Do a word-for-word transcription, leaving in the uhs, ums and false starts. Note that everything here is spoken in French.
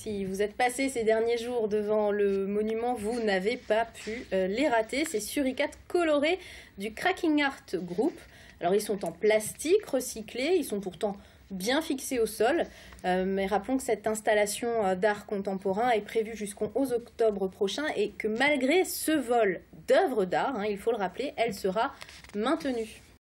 Si vous êtes passé ces derniers jours devant le monument, vous n'avez pas pu euh, les rater. Ces suricates colorés du Cracking Art Group. Alors ils sont en plastique recyclé, ils sont pourtant bien fixés au sol. Euh, mais rappelons que cette installation euh, d'art contemporain est prévue jusqu'au onze octobre prochain et que malgré ce vol d'œuvres d'art, hein, il faut le rappeler, elle sera maintenue.